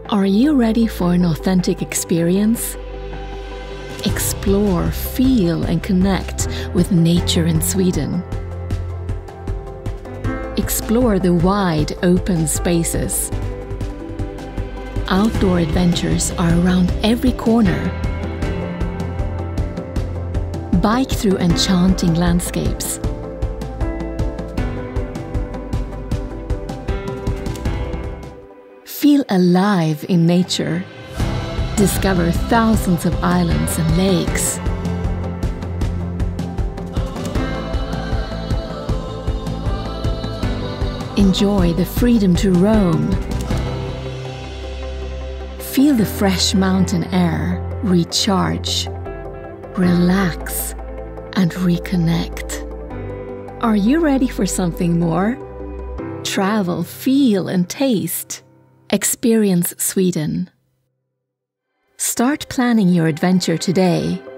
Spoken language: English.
Are you ready for an authentic experience? Explore, feel, and connect with nature in Sweden. Explore the wide, open spaces. Outdoor adventures are around every corner. Bike through enchanting landscapes. Feel alive in nature. Discover thousands of islands and lakes. Enjoy the freedom to roam. Feel the fresh mountain air, recharge, relax, and reconnect. Are you ready for something more? Travel, feel, and taste. Experience Sweden. Start planning your adventure today.